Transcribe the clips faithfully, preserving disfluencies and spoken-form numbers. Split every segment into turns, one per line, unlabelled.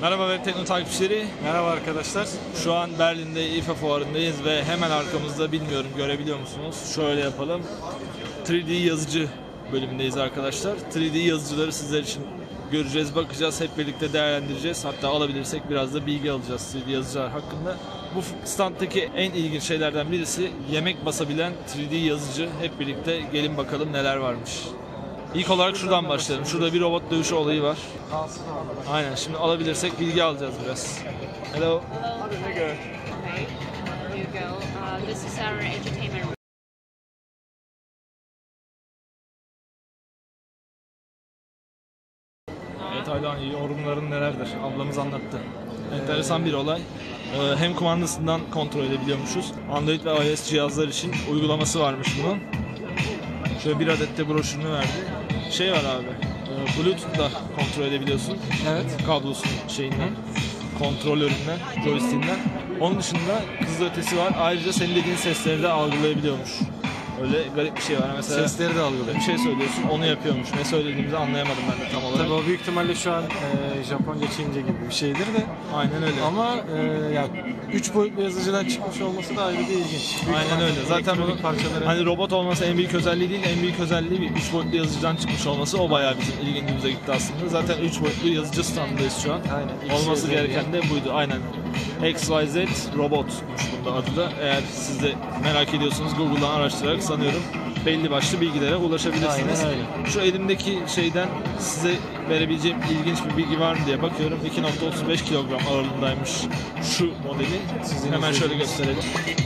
Merhaba Web Tekno takipçileri.
Merhaba arkadaşlar.
Şu an Berlin'de İFA fuarındayız ve hemen arkamızda, bilmiyorum görebiliyor musunuz? Şöyle yapalım. üç D yazıcı bölümündeyiz arkadaşlar. üç D yazıcıları sizler için göreceğiz, bakacağız, hep birlikte değerlendireceğiz. Hatta alabilirsek biraz da bilgi alacağız üç D yazıcılar hakkında. Bu standtaki en ilginç şeylerden birisi yemek basabilen üç D yazıcı. Hep birlikte gelin bakalım neler varmış. İlk olarak şuradan başlayalım. Şurada bir robot dövüşü olayı var. Aynen, şimdi alabilirsek bilgi alacağız biraz. Hello.
Hello. Okay, here you go. Uh, this is our entertainment room.
Evet Aydan, yorumların nelerdir? Ablamız anlattı. Enteresan bir olay. Ee, hem kumandasından kontrol edebiliyormuşuz. Android ve iOS cihazlar için uygulaması varmış bunun. Şöyle bir adet de broşürünü verdi. Şey var abi, e, Bluetooth'la kontrol edebiliyorsun.
Evet.
Kablosun şeyinden, kontrolöründen, joystick'inden. Onun dışında hızlı ötesi var. Ayrıca senin dediğin sesleri de algılayabiliyormuş. Öyle garip bir şey var. Mesela
Sesleri de algılıyor.
bir şey söylüyorsun, onu yapıyormuş. Ne söylediğimizi anlayamadım ben de tam olarak.
Tabii o büyük ihtimalle şu an e, Japonca, Çince gibi bir şeydir de.
Aynen öyle.
Ama e, ya üç boyutlu yazıcıdan çıkmış olması da ayrı bir ilginç. Büyük
Aynen öyle. Zaten bunun
parçaları.
hani robot olması en büyük özelliği değil, en büyük özelliği bir üç boyutlu yazıcıdan çıkmış olması. O bayağı bizim ilgimize gitti aslında. Zaten üç boyutlu yazıcı standındayız şu an.
Aynen.
Olması
X Y Z
gereken de buydu. Aynen. X Y Z robotmuş bunda adı da. Eğer siz de merak ediyorsanız Google'dan araştırarak sanıyorum belli başlı bilgilere ulaşabilirsiniz.
Aynen öyle.
Şu elimdeki şeyden size verebileceğim ilginç bir bilgi var mı diye bakıyorum. iki nokta otuz beş kilogram ağırlığındaymış şu modeli.
Sizin
Hemen şöyle
izlediğiniz.
gösterelim.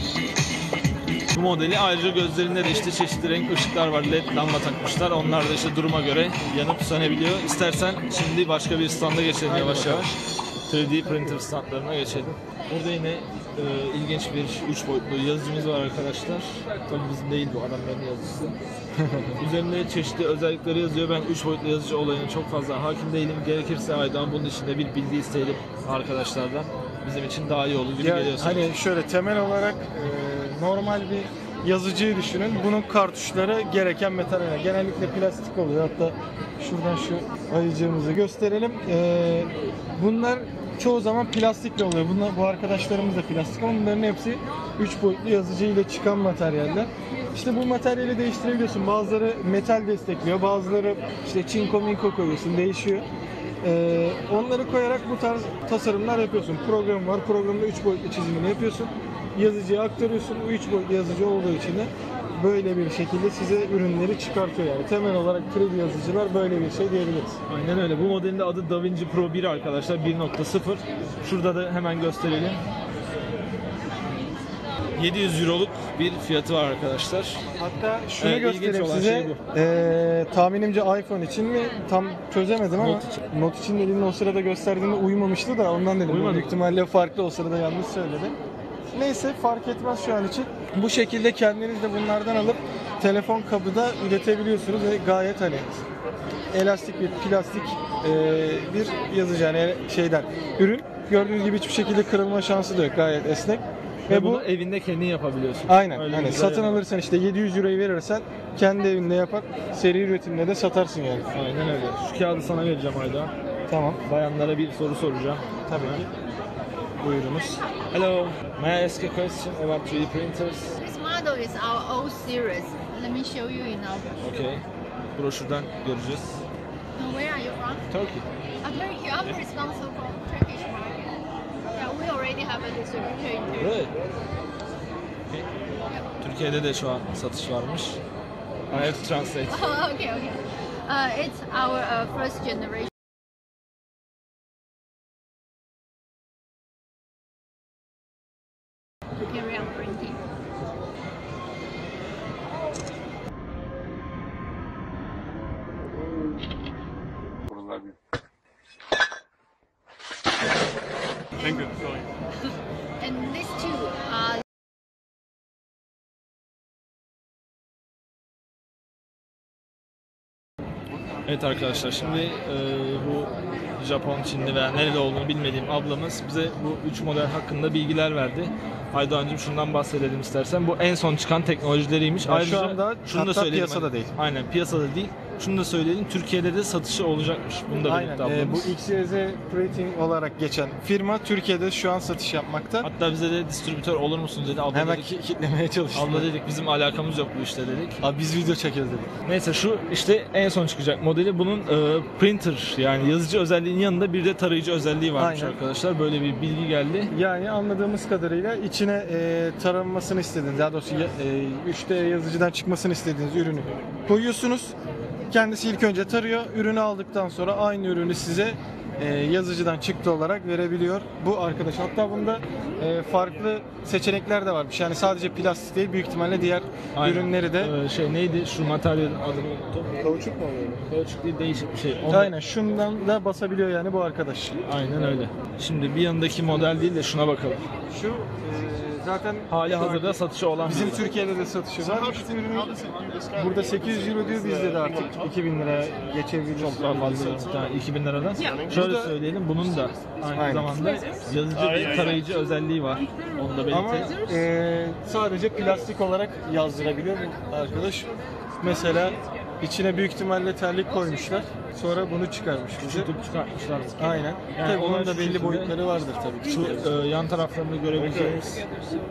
Bu modeli ayrıca gözlerinde de işte çeşitli renk ışıklar var, led lamba takmışlar. Onlar da işte duruma göre yanıp sönebiliyor. İstersen şimdi başka bir standa geçelim
Haydi
yavaş
bakalım.
yavaş. üç D printer standlarına geçelim. Burada yine e, ilginç bir üç boyutlu yazıcımız var arkadaşlar. Tabii bizim değil, bu adamların yazıcısı. Üzerinde çeşitli özellikleri yazıyor. Ben üç boyutlu yazıcı olayına çok fazla hakim değilim. Gerekirse Aydan bunun içinde bir bilgi isteyelim arkadaşlardan. Bizim için daha iyi olur gibi
Ya,
geliyor.
hani şöyle temel olarak e, normal bir yazıcıyı düşünün. Bunun kartuşları gereken metal. Yani genellikle plastik oluyor. Hatta şuradan şu ayıcığımızı gösterelim. E, bunlar çoğu zaman plastikle oluyor. Bunlar, bu arkadaşlarımız da plastik ama bunların hepsi üç boyutlu yazıcı ile çıkan materyaller. İşte bu materyali değiştirebiliyorsun. Bazıları metal destekliyor, bazıları işte çinko minko koyuyorsun, değişiyor. Ee, onları koyarak bu tarz tasarımlar yapıyorsun. Program var, programda üç boyutlu çizimini yapıyorsun. Yazıcıya aktarıyorsun. Bu üç boyutlu yazıcı olduğu için de böyle bir şekilde size ürünleri çıkartıyor yani. Temel olarak üç D yazıcılar böyle bir şey diyebiliriz.
Aynen öyle. Bu modelin de adı DaVinci Pro bir arkadaşlar. bir nokta sıfır. Şurada da hemen gösterelim. yedi yüz euroluk bir fiyatı var arkadaşlar.
Hatta şunu
Evet, ilginç
göstereyim
olan
size.
şey bu.
Ee, tahminimce iPhone için mi tam çözemedim ama
Note için.
Note için dediğinde o sırada gösterdiğinde uymamıştı da ondan dedim.
Uymadı.
Büyük ihtimalle farklı, o sırada yanlış söyledi. Neyse, fark etmez şu an için. Bu şekilde kendiniz de bunlardan alıp telefon kabı da üretebiliyorsunuz ve gayet hani elastik bir plastik e, bir yazıcı yani şeyden ürün. Gördüğünüz gibi hiçbir şekilde kırılma şansı da yok, gayet esnek.
Ve,
Ve
bunu
bu
evinde kendin yapabiliyorsun.
aynen
Öyle
hani
bir güzel
satın
yanı var.
alırsan işte yedi yüz euroyu verirsen kendi evinde yapar, seri üretimde de satarsın yani.
Aynen öyle. Şu kağıdı sana vereceğim Ayda.
Tamam.
Bayanlara bir soru soracağım.
Tabii ki. Buyurunuz.
Hello, may I ask a question about üç D printers?
This model is our old series. Let me show you in our.
Okay. Broşürden göreceğiz.
Now, where are you from?
Turkey.
Uh, Turkey. I'm responsible for Turkish market. Yeah, we already have a distributor in Turkey.
Really? Okay. Türkiye'de de şu an satış varmış. I have to translate.
Oh, okay, okay. Uh, it's our uh, first generation. Carry on printing.
Thank you. Sorry.
And these two are
Evet arkadaşlar, şimdi e, bu Japon, Çinli veya nerede olduğunu bilmediğim ablamız bize bu üç model hakkında bilgiler verdi. Aydoğan'cığım şundan bahsedelim istersen. Bu en son çıkan teknolojileriymiş.
Ya şu anda
şunu da
hatta
söyleyelim,
piyasada
hani-
değil.
Aynen, piyasada değil. Şunu da söyleyelim, Türkiye'de de satışı olacakmış. Bunu da
Aynen.
belirtti
Ee,
ablamız.
bu X Y Z Printing olarak geçen firma Türkiye'de şu an satış yapmakta.
Hatta bize de distribütör olur musunuz dedi. Abla
Hemen
dedik,
ki- kitlemeye çalıştık.
abla dedik bizim alakamız yok bu işte dedik.
Abi biz video çekeriz dedik.
Neyse şu işte en son çıkacak modeli. Bunun e, printer yani yazıcı özelliğinin yanında bir de tarayıcı özelliği varmış
Aynen.
arkadaşlar. Böyle bir bilgi geldi.
Yani anladığımız kadarıyla içine e, taranmasını istediğiniz, daha doğrusu ya- e, üç D yazıcıdan çıkmasını istediğiniz ürünü koyuyorsunuz. Kendisi ilk önce tarıyor. Ürünü aldıktan sonra aynı ürünü size e, yazıcıdan çıktı olarak verebiliyor bu arkadaş. Hatta bunda e, farklı seçenekler de varmış. Yani sadece plastik değil, büyük ihtimalle diğer
Aynen.
ürünleri de.
E, şey neydi şu materyalin adını unuttum.
Kauçuk mu oluyor?
Kauçuk değil, değişik bir şey. Onu-
Aynen, şundan da basabiliyor yani bu arkadaş.
Aynen öyle. Şimdi bir yanındaki model değil de şuna bakalım.
Şu e, zaten
Hali hazırda satışı olan
bizim
bir ürün.
Türkiye'de de satışı var. Şu ürünü burada sekiz yüz euro diyor, bizde de artık iki bin liraya geçebilir.
Çok daha fazla bir tane iki bin liradan. Şöyle
Burada-
söyleyelim, bunun da aynı
Aynen.
zamanda yazıcı bir tarayıcı özelliği var. Onu da
Ama
belirtelim.
e, sadece plastik olarak yazdırabiliyor bu arkadaş. Mesela içine büyük ihtimalle terlik koymuşlar. Sonra bunu çıkarmış bize.
Tutup çıkartmışlar.
Aynen.
Yani
Tabii bunun
olay
da
şu
belli
şekilde-
boyutları vardır tabii ki.
Şu e, yan taraflarında görebileceğiniz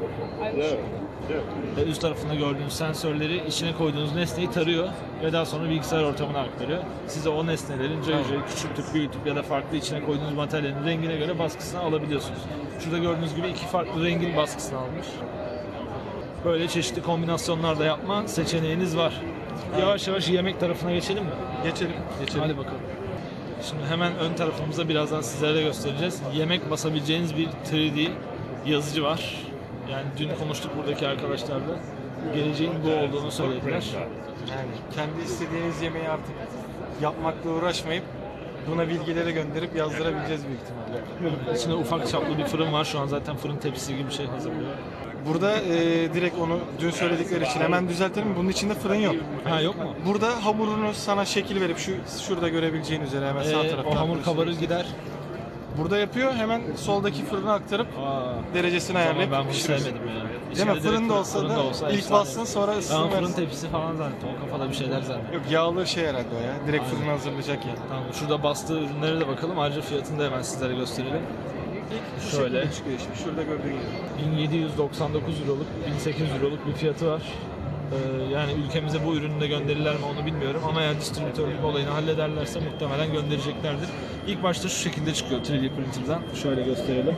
ve üst tarafında gördüğünüz sensörleri içine koyduğunuz nesneyi tarıyor ve daha sonra bilgisayar ortamına aktarıyor. Size o nesnelerin cayır cayır küçültüp büyütüp ya da farklı içine koyduğunuz materyalin rengine göre baskısını alabiliyorsunuz. Şurada gördüğünüz gibi iki farklı rengin baskısını almış. Böyle çeşitli kombinasyonlar da yapma seçeneğiniz var. Yavaş yavaş yemek tarafına geçelim mi?
Geçelim. Geçelim.
Hadi bakalım. Şimdi hemen ön tarafımızda birazdan sizlere de göstereceğiz. Yemek basabileceğiniz bir üç D yazıcı var. Yani dün konuştuk buradaki arkadaşlarla. Geleceğin bu olduğunu söylediler.
Yani kendi istediğiniz yemeği artık yapmakla uğraşmayıp buna bilgileri gönderip yazdırabileceğiz büyük ihtimalle.
İçinde ufak çaplı bir fırın var. Şu an zaten fırın tepsisi gibi bir şey hazırlıyor.
Burada e, direkt onu dün söyledikleri için hemen düzeltelim. Bunun içinde fırın yok.
Ha yok mu?
Burada hamurunu sana şekil verip şu şurada görebileceğin üzere hemen sağ
Ee,
tarafta.
o hamur kabarır gider.
Burada yapıyor. Hemen soldaki fırına aktarıp
Aa,
derecesini
o zaman
ayarlayıp
ben bunu
pişiriyorsun.
sevmedim ya.
Değil mi?
İçinde direkt
Fırında
fırın-
olsa
fırında
da
olsa
ilk
efsane.
bassın sonra
Ben
ısısını
fırın
versin.
tepsisi falan zannettim. O kafada bir şeyler zannettim.
Yok, yağlı şey herhalde o ya. Direkt fırına hazırlayacak yani.
Tamam, şurada bastığı ürünlere de bakalım. Ayrıca fiyatını da hemen sizlere gösterelim.
Bu
Şöyle.
şekilde çıkıyor işte. Şurada gördüğün gibi.
bin yedi yüz doksan dokuz euroluk, bin sekiz yüz euroluk bir fiyatı var. Ee, yani ülkemize bu ürünü de gönderirler mi onu bilmiyorum ama eğer distribütörlük olayını hallederlerse muhtemelen göndereceklerdir. İlk başta şu şekilde çıkıyor üç D printer'dan. Şöyle gösterelim.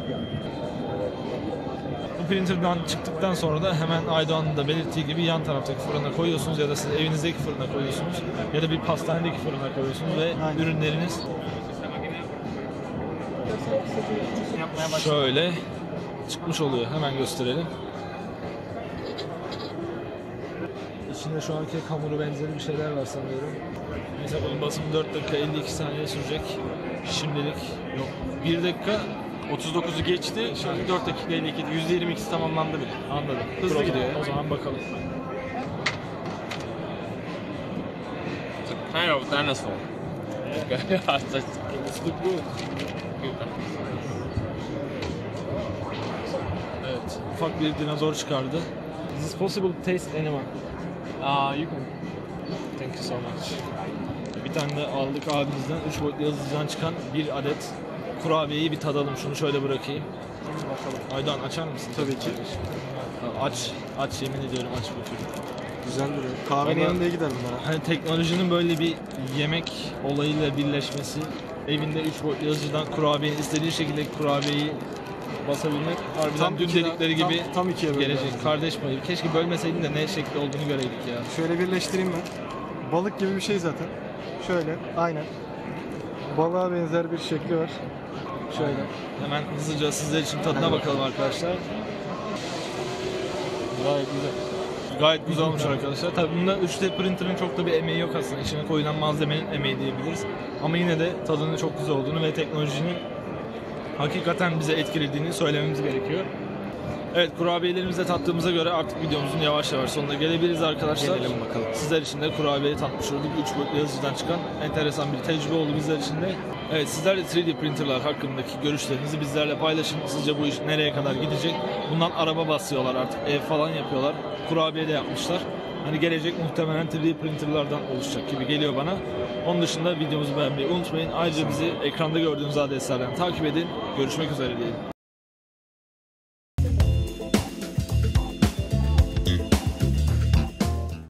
Bu printer'dan çıktıktan sonra da hemen Aydoğan'ın da belirttiği gibi yan taraftaki fırına koyuyorsunuz ya da siz evinizdeki fırına koyuyorsunuz ya da bir pastanedeki fırına koyuyorsunuz ve
Aynen.
ürünleriniz
Yapmaya başladı.
şöyle çıkmış oluyor. Hemen gösterelim. İçinde şu anki hamuru benzeri bir şeyler var sanıyorum. Mesela bunun basımı dört dakika elli iki saniye sürecek. Şimdilik yok. bir dakika
otuz dokuzu geçti. Şimdi dört dakika elli iki. yüzde yirmi ikisi tamamlandı bile.
anladım.
Hızlı
Dur o
gidiyor
zaman-
ya.
O zaman bakalım.
Kind of dinosaur.
Evet. Ufak bir dinozor çıkardı. Is it possible to taste anyone?
Uh, you can.
Thank you so much. Bir tane de aldık abimizden. üç boyutlu yazıcıdan çıkan bir adet kurabiyeyi bir tadalım. Şunu şöyle bırakayım. Aydan açar mısın?
Tabii ki.
Aç. Aç yemin ediyorum aç bu çocuk.
Güzel duruyor. Kahvenin
Vallahi-
yanında iyi gider bunlara.
Hani teknolojinin böyle bir yemek olayıyla birleşmesi, evinde üç boyutlu yazıcıdan kurabiye, istediğin şekilde kurabiyeyi basabilmek harbiden
Tam
dün
ikiye-
dedikleri
tam-
gibi
tam ikiye böldü
gelecek.
aslında.
Kardeş payı. Keşke bölmeseydin de ne şekli olduğunu göreydik ya.
Şöyle birleştireyim ben. Balık gibi bir şey zaten. Şöyle, aynen. Balığa benzer bir şekli var. Şöyle.
Hemen hızlıca sizler için tadına bakalım arkadaşlar.
Gayet güzel.
Gayet güzel olmuş arkadaşlar. Tabii bunda üç D printer'ın çok da bir emeği yok aslında. İçine koyulan malzemenin emeği diyebiliriz. Ama yine de tadının çok güzel olduğunu ve teknolojinin hakikaten bize etkilediğini söylememiz gerekiyor. Evet, kurabiyelerimizi de tattığımıza göre artık videomuzun yavaş yavaş sonuna gelebiliriz arkadaşlar.
Gelelim bakalım.
Sizler için de kurabiyeyi tatmış olduk. üç boyutlu yazıcıdan çıkan enteresan bir tecrübe oldu bizler için de. Evet, sizler de üç D printerlar hakkındaki görüşlerinizi bizlerle paylaşın. Sizce bu iş nereye kadar gidecek? Bundan araba basıyorlar artık, ev falan yapıyorlar. Kurabiye de yapmışlar. Hani gelecek muhtemelen üç D printerlardan oluşacak gibi geliyor bana. Onun dışında videomuzu beğenmeyi unutmayın. Ayrıca bizi ekranda gördüğünüz adreslerden takip edin. Görüşmek üzere diyelim.